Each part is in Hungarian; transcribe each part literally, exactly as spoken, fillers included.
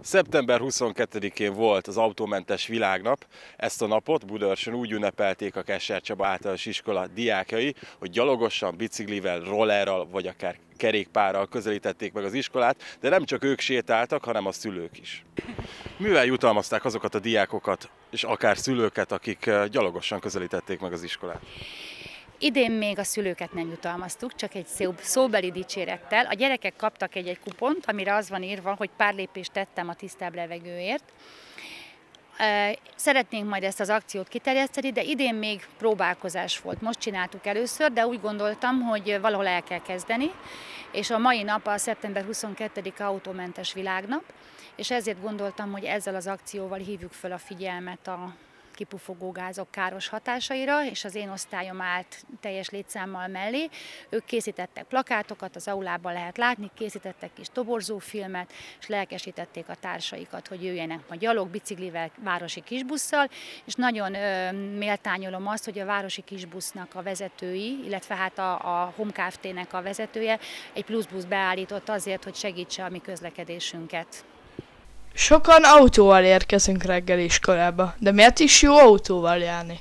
szeptember huszonkettedikén volt az autómentes világnap. Ezt a napot Budaörsön úgy ünnepelték a Kesser Csaba Általános Iskola diákjai, hogy gyalogosan, biciklivel, rollerral vagy akár kerékpárral közelítették meg az iskolát, de nem csak ők sétáltak, hanem a szülők is. Mivel jutalmazták azokat a diákokat és akár szülőket, akik gyalogosan közelítették meg az iskolát? Idén még a szülőket nem jutalmaztuk, csak egy szóbeli dicsérettel. A gyerekek kaptak egy-egy kupont, amire az van írva, hogy pár lépést tettem a tisztább levegőért. Szeretnénk majd ezt az akciót kiterjeszteni, de idén még próbálkozás volt. Most csináltuk először, de úgy gondoltam, hogy valahol el kell kezdeni, és a mai nap a szeptember huszonkettedike autómentes világnap, és ezért gondoltam, hogy ezzel az akcióval hívjuk fel a figyelmet a kipufogó gázok káros hatásaira, és az én osztályom állt teljes létszámmal mellé. Ők készítettek plakátokat, az aulában lehet látni, készítettek kis toborzófilmet, és lelkesítették a társaikat, hogy jöjjenek ma gyalog, biciklivel, városi kisbusszal, és nagyon ö, méltányolom azt, hogy a városi kisbusznak a vezetői, illetve hát a, a Home Kft-nek a vezetője egy pluszbusz beállított azért, hogy segítse a mi közlekedésünket. Sokan autóval érkezünk reggel iskolába, de miért is jó autóval járni?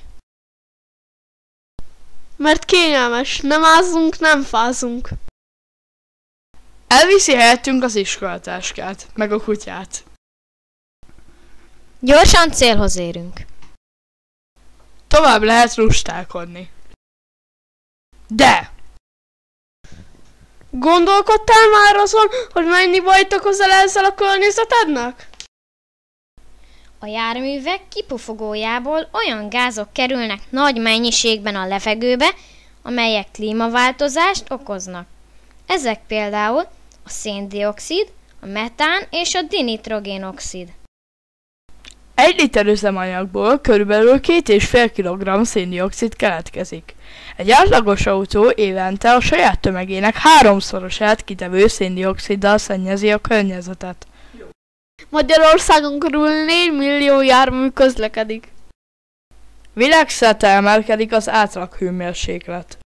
Mert kényelmes, nem ázunk, nem fázunk. Elviszi helyettünk az iskolatáskát, meg a kutyát. Gyorsan célhoz érünk. Tovább lehet lustálkodni. De! Gondolkodtál már azon, hogy mennyi bajt okozol ezzel a környezetednek? A járművek kipufogójából olyan gázok kerülnek nagy mennyiségben a levegőbe, amelyek klímaváltozást okoznak. Ezek például a szén-dioxid, a metán és a dinitrogén-oxid. Egy liter üzemanyagból körülbelül két és fél kilogramm szén-dioxid keletkezik. Egy átlagos autó évente a saját tömegének háromszorosát kitevő szén-dioxiddal szennyezi a környezetet. Magyarországon körül négy millió jármű közlekedik. Világszerte emelkedik az átlaghőmérséklet.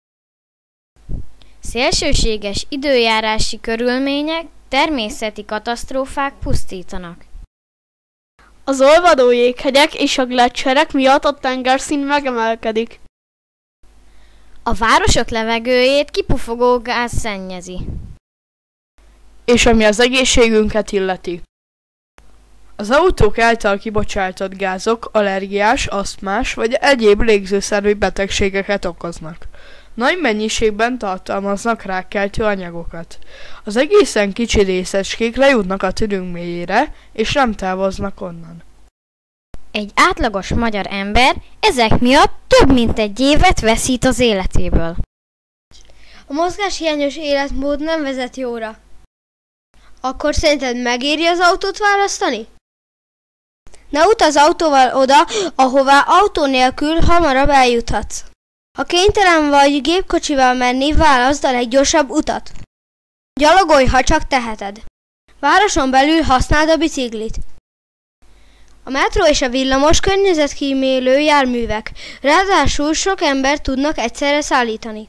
Szélsőséges időjárási körülmények, természeti katasztrófák pusztítanak. Az olvadó jéghegyek és a gleccserek miatt a tengerszín megemelkedik. A városok levegőjét kipufogó gáz szennyezi. És ami az egészségünket illeti. Az autók által kibocsátott gázok allergiás, asztmás vagy egyéb légzőszervi betegségeket okoznak. Nagy mennyiségben tartalmaznak rákkeltő anyagokat. Az egészen kicsi részecskék lejutnak a tüdőnk mélyére, és nem távoznak onnan. Egy átlagos magyar ember ezek miatt több mint egy évet veszít az életéből. A mozgáshiányos életmód nem vezet jóra. Akkor szerinted megéri az autót választani? Ne utazz autóval oda, ahová autó nélkül hamarabb eljuthatsz. Ha kénytelen vagy gépkocsival menni, válaszd a leggyorsabb utat. Gyalogolj, ha csak teheted. Városon belül használd a biciklit. A metró és a villamos környezetkímélő járművek, ráadásul sok embert tudnak egyszerre szállítani.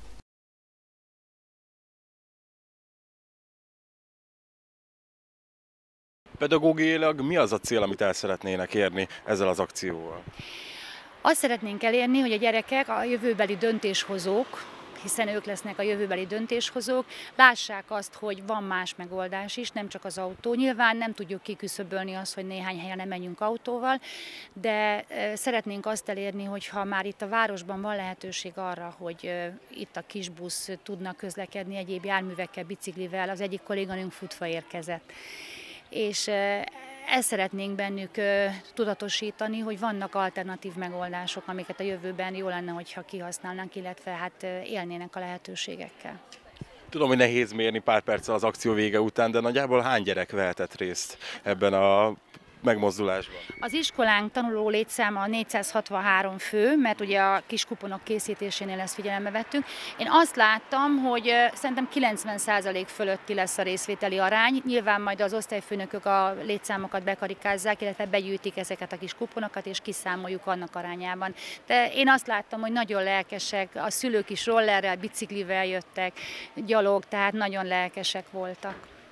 Pedagógiailag mi az a cél, amit el szeretnének érni ezzel az akcióval? Azt szeretnénk elérni, hogy a gyerekek, a jövőbeli döntéshozók, hiszen ők lesznek a jövőbeli döntéshozók, lássák azt, hogy van más megoldás is, nem csak az autó. Nyilván nem tudjuk kiküszöbölni azt, hogy néhány helyen nem menjünk autóval, de szeretnénk azt elérni, hogy ha már itt a városban van lehetőség arra, hogy itt a kisbusz tudna közlekedni egyéb járművekkel, biciklivel, az egyik kolléganőnk futva érkezett. És ezt szeretnénk bennük tudatosítani, hogy vannak alternatív megoldások, amiket a jövőben jó lenne, hogyha kihasználnánk, illetve hát élnének a lehetőségekkel. Tudom, hogy nehéz mérni pár perccel az akció vége után, de nagyjából hány gyerek vehetett részt ebben a megmozdulásban? Az iskolánk tanuló létszáma négyszázhatvanhárom fő, mert ugye a kis kuponok készítésénél ezt figyelembe vettünk. Én azt láttam, hogy szerintem kilencven százalék fölötti lesz a részvételi arány. Nyilván majd az osztályfőnökök a létszámokat bekarikázzák, illetve begyűjtik ezeket a kis kuponokat, és kiszámoljuk annak arányában. De én azt láttam, hogy nagyon lelkesek, a szülők is rollerrel, biciklivel jöttek, gyalog, tehát nagyon lelkesek voltak.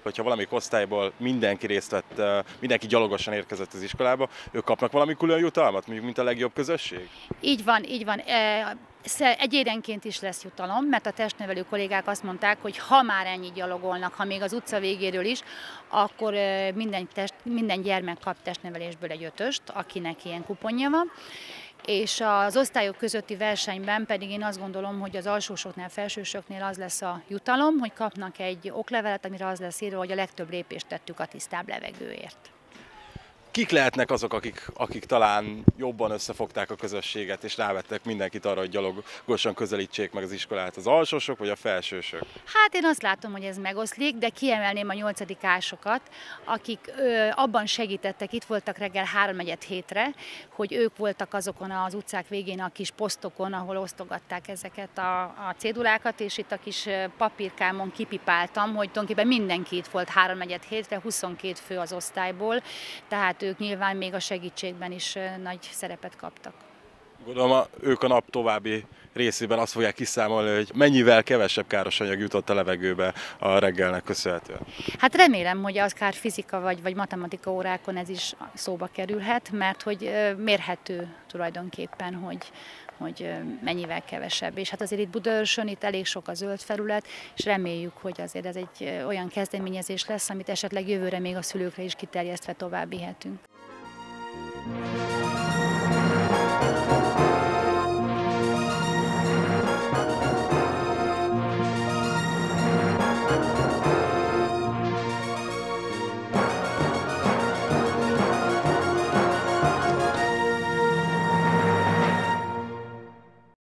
Hogyha valamelyik osztályból mindenki részt vett, mindenki gyalogosan érkezett az iskolába, ők kapnak valami külön jutalmat, mondjuk, mint a legjobb közösség? Így van, így van. Egyedenként is lesz jutalom, mert a testnevelő kollégák azt mondták, hogy ha már ennyit gyalogolnak, ha még az utca végéről is, akkor minden, test, minden gyermek kap testnevelésből egy ötöst, akinek ilyen kuponja van. És az osztályok közötti versenyben pedig én azt gondolom, hogy az alsósoknál, felsősöknél az lesz a jutalom, hogy kapnak egy oklevelet, amire az lesz írva, hogy a legtöbb lépést tettük a tisztább levegőért. Kik lehetnek azok, akik, akik talán jobban összefogták a közösséget, és rávettek mindenkit arra, hogy gyalogosan közelítsék meg az iskolát, az alsósok vagy a felsősök? Hát én azt látom, hogy ez megoszlik, de kiemelném a nyolcadikásokat, akik ö, abban segítettek, itt voltak reggel háromnegyed hétre, hogy ők voltak azokon az utcák végén a kis posztokon, ahol osztogatták ezeket a, a cédulákat, és itt a kis papírkámon kipipáltam, hogy tulajdonképpen mindenki itt volt háromnegyed hétre, huszonkét fő az osztályból, tehát ők nyilván még a segítségben is nagy szerepet kaptak. Gondolom, ők a nap további részében azt fogják kiszámolni, hogy mennyivel kevesebb káros anyag jutott a levegőbe a reggelnek köszönhetően. Hát remélem, hogy akár fizika vagy, vagy matematika órákon ez is szóba kerülhet, mert hogy mérhető tulajdonképpen, hogy, hogy mennyivel kevesebb. És hát azért itt Budaörsön itt elég sok a zöld felület, és reméljük, hogy azért ez egy olyan kezdeményezés lesz, amit esetleg jövőre még a szülőkre is kiterjesztve tovább vihetünk.